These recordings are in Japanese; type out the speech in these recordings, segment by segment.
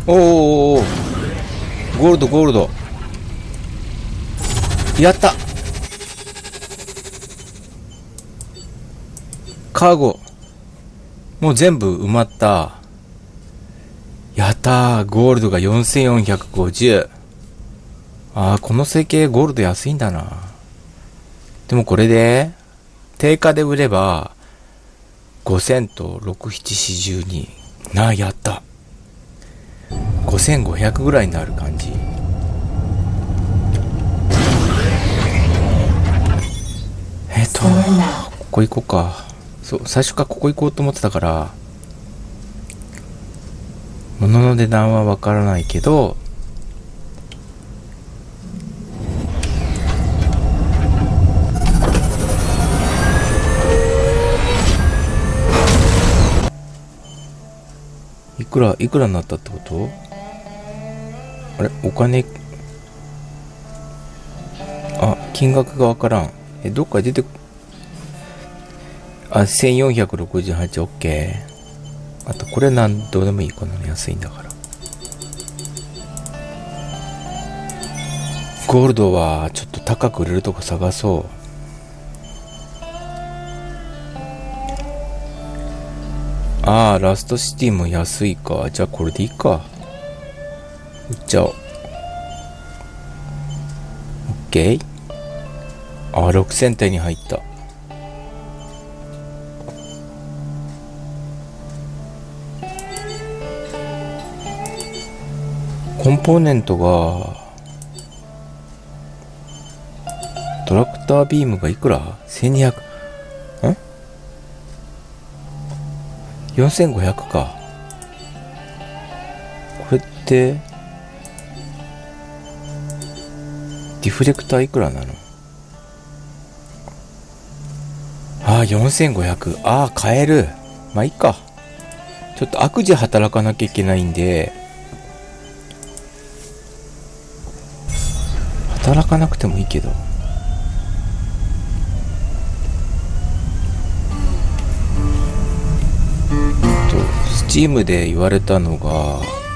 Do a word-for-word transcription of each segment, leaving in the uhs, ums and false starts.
おーおーおー、ゴールドゴールド。やった。カーゴもう全部埋まった。やったー。ゴールドがよんせんよんひゃくごじゅう。あー、この成形ゴールド安いんだな。でもこれで定価で売ればごせんとろく、なな、よんじゅうに。なあ、やった。ごせんごひゃくぐらいになる感じ。えっとここ行こうか。そう、最初からここ行こうと思ってたから、物の値段はわからないけど、いくらいくらになったってこと？あれ、お金、あ、金額がわからん。え、どっか出て、あ、せんよんひゃくろくじゅうはち、オッケー。あとこれなんどうでもいいかな、安いんだから。ゴールドはちょっと高く売れるとこ探そう。ああ、ラストシティも安いか。じゃあこれでいいか。売っちゃおう。オッケー。ああ、ろくせんてんに入った。コンポーネントが、トラクタービームがいくら ?せんにひゃく、ん ?よんせんごひゃく か。これって、ディフレクターいくらなの？ああ、よんせんごひゃく。ああ、買える。まあいいか。ちょっと悪事働かなきゃいけないんで、働かなくてもいいけど。と、スチームで言われたのが、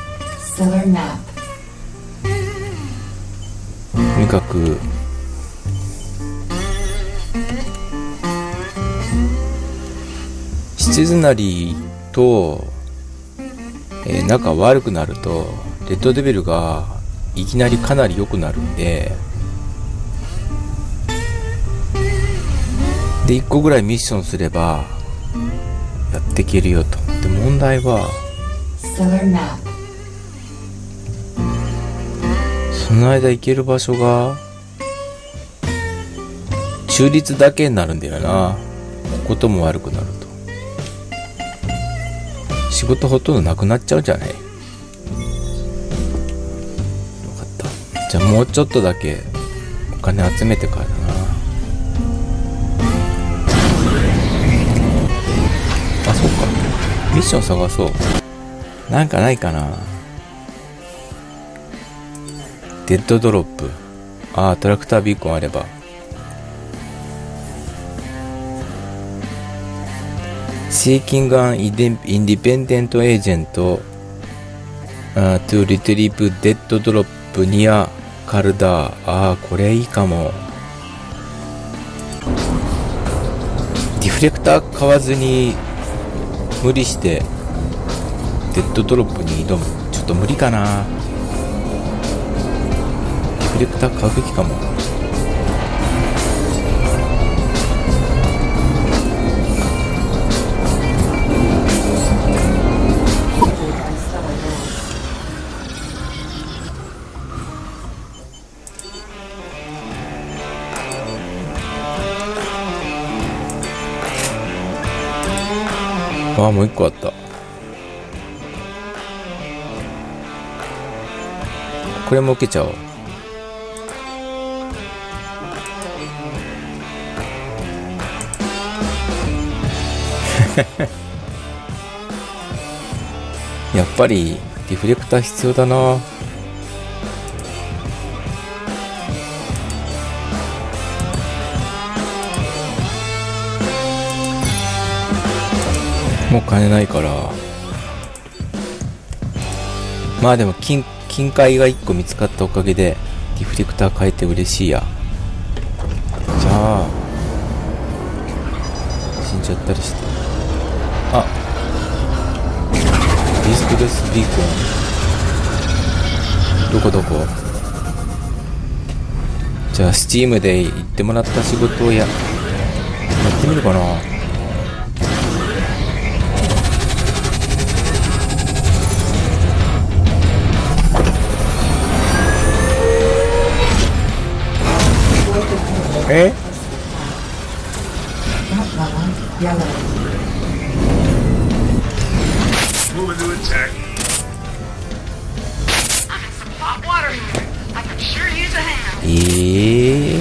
とにかく、シズナリーと、えー、仲悪くなるとレッドデビルがいきなりかなり良くなるんで、でいっこぐらいミッションすればやっていけるよと。で問題はその間行ける場所が中立だけになるんだよな。こことも悪くなると仕事ほとんどなくなっちゃうんじゃない？よかった。じゃあもうちょっとだけお金集めてからだな。あ、そうか。ミッション探そう。なんかないかな。デッドドロップ。ああ、トラクタービーコンあれば。Seeking an independent agent uh, to retrieve dead drop near Caldar。 ああ、これいいかも。ディフレクター買わずに無理してデッドドロップに挑む。ちょっと無理かな。ディフレクター買うべきかも。ああ、もう一個あった。これも受けちゃおう。やっぱりディフレクター必要だな。もう金ないから、 まあでも金金塊がいっこ見つかったおかげでリフレクター変えて嬉しいや。じゃあ死んじゃったりして、あ、ディストレスビーコンどこどこ。じゃあスチームで言ってもらった仕事をややってみるかな。ええー、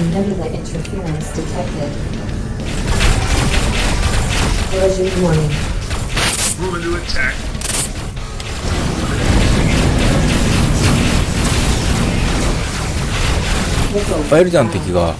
いっぱいいるじゃん敵が。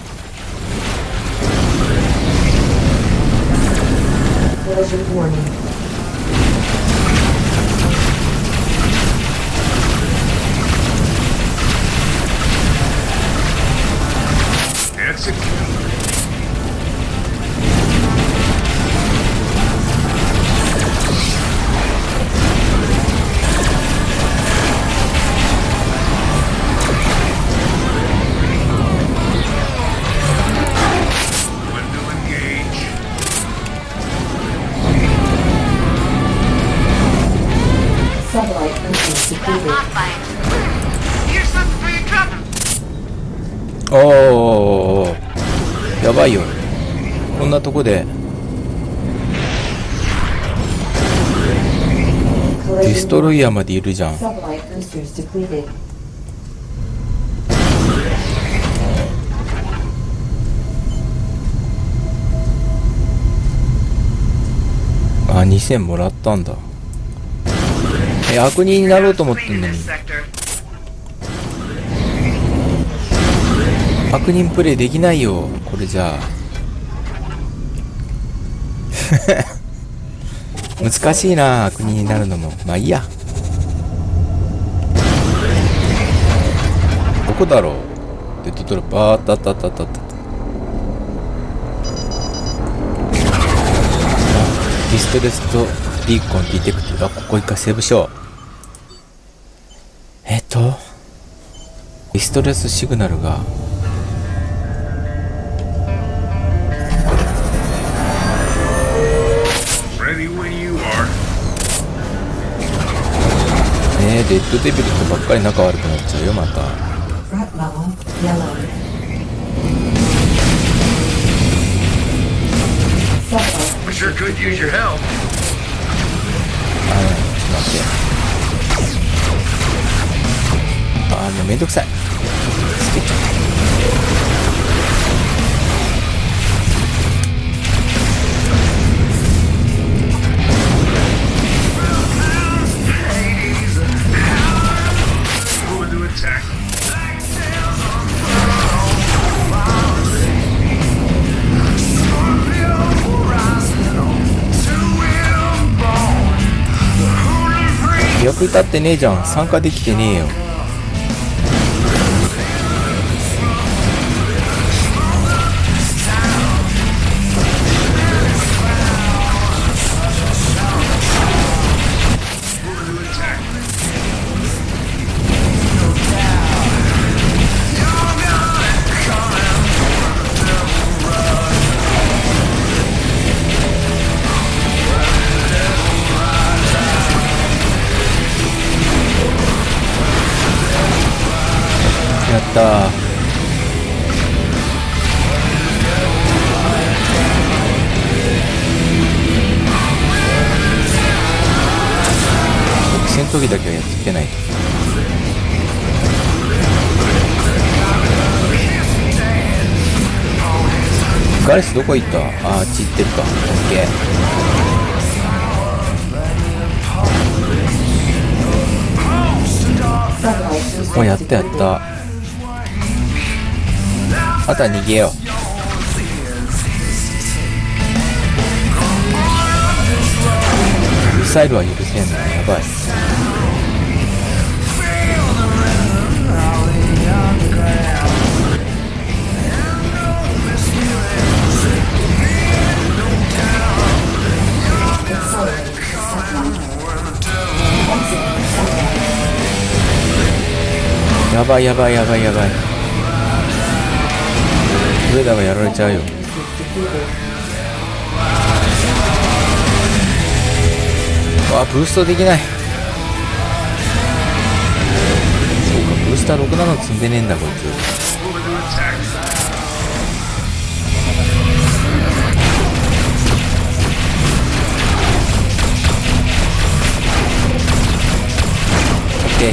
おー、やばいよ、こんなとこで。デストロイヤーまでいるじゃん。あ、にせんもらったんだ。え、悪人になろうと思ってんのに。悪人プレイできないよこれじゃあ。難しいな、悪人になるのも。まあいいや。どこだろう。デッドトラップ、あーあったあったあったあったあった。ディストレスとビーコンディテクティブ。あ、ここ一回セーブしよう。えっとディストレスシグナルがねえ、デッドデビルとばっかり仲悪くなっちゃうよまた。 Sure could use your help. あ、ちょっと待って。あ、もうめんどくさい。つけちゃった。役立ってねえじゃん。参加できてねえよ。やったー。戦闘機だけはやっていけないと。ガレスどこ行った？あー、あっち行ってるか。オッケー。お、やったやった。あとは逃げよう。ミサイルは許せんな。やばい。 やばいやばいやばいやばい。上田がやられちゃうよ。あ、ブーストできない。そうか、ブースターろくじゅうなな積んでねえんだこいつ。オッケー。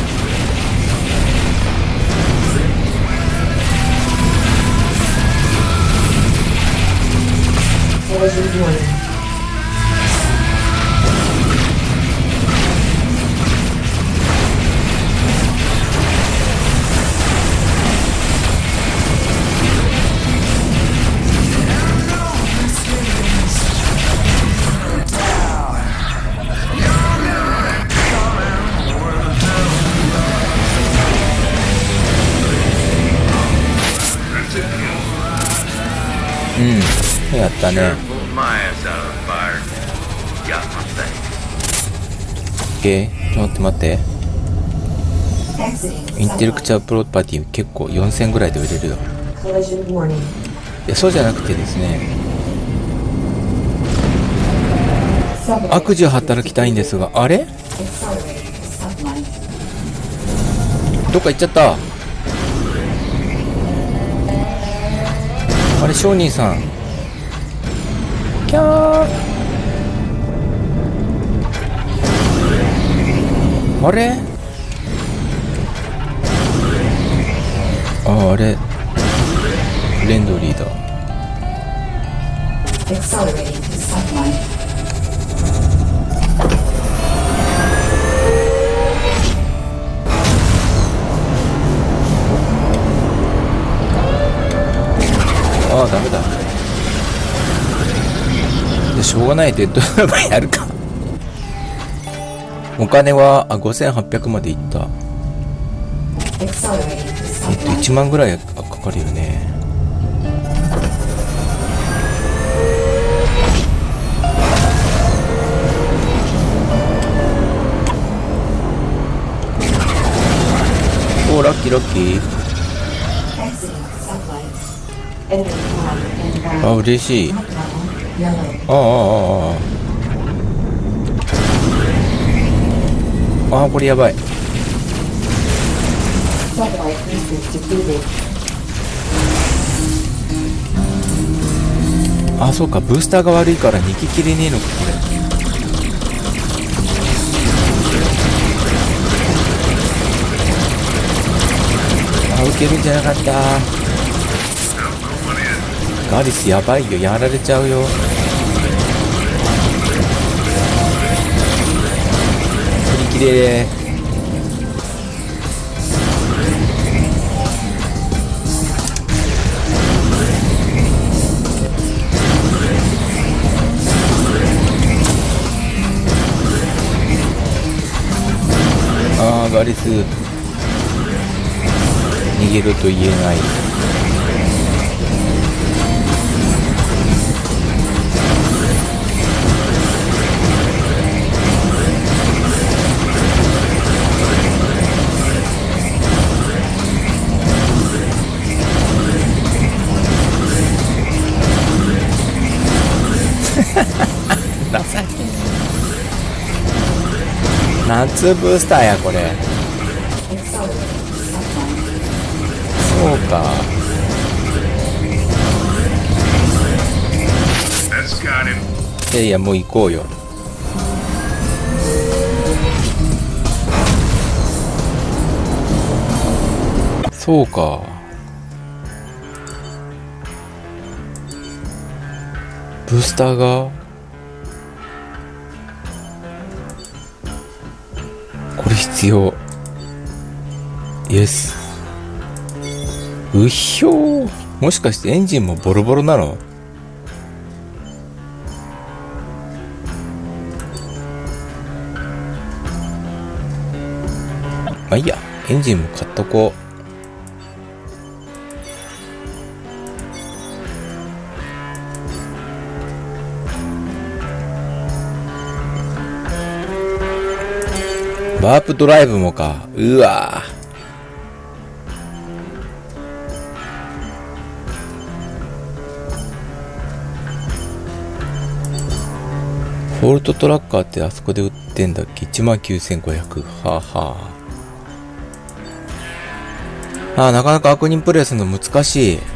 うん、やったね。オッケー、待って待って。インテレクチャープロパティ結構よんせんぐらいで売れるよ。いや、そうじゃなくてですね、悪事を働きたいんですが、あれどっか行っちゃった。あれ、商人さん。キャー。あれあ、あれ。レンドリーだ。ああ、ダメだ。でしょうがない、デッドラバーやるか。お金はあごせんはっぴゃくまでいった。えっといちまんぐらいかかるよね。おー、ラッキーラッキー。あ、嬉しい。ああああああ。あ、これやばい。あ、そうか、ブースターが悪いから逃げきれねえのか、これ。あ、受けるんじゃなかった。ガリスやばいよ、やられちゃうよ。振り切れ。あー、ガリス逃げると言えない。夏ブースターやこれ。そうか。いやいや、もう行こうよ。そうか。ブースターがこれ必要。イエス。うひょー。もしかしてエンジンもボロボロなの？まあいいや、エンジンも買っとこう。ワープドライブもか。うわボルトトラッカーってあそこで売ってんだっけ？ いちまんきゅうせんごひゃく。はあはあ。ああ、なかなか悪人プレイするの難しい。